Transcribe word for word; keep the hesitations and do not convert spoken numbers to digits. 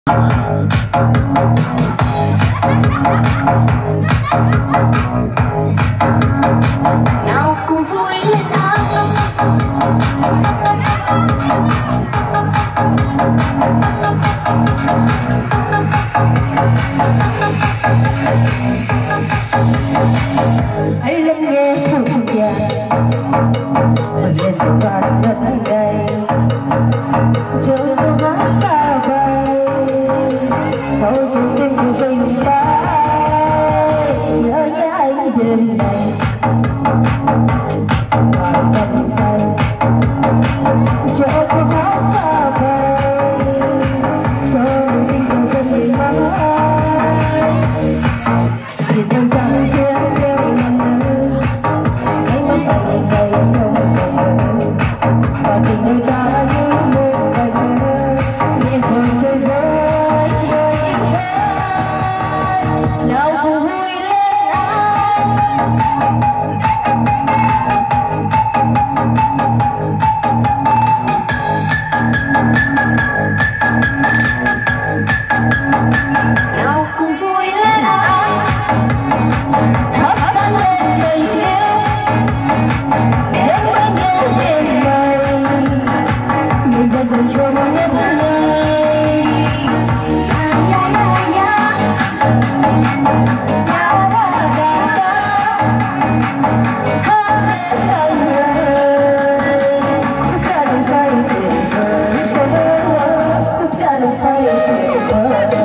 nào cùng vui lên áo hãy lên nghe thử nhạc mình lên trong vạt đất đây chờ cho giá xa vời thôi chúng tình của tình ta nhớ nhớ anh đêm này và tâm say chờ cho giá xa vời cho tình của tình ta thì trong trắng kia treo nằm nở anh vẫn còn say trong mộng và tình người ta như một bài thơ nhẹ nhàng chơi với người nào cùng vui lên nào cùng vui lên thắp sáng lên tình yêu đến với nhau đêm mây mình vẫn còn cho một nhấp nhây ya ya ya ya ya ya ya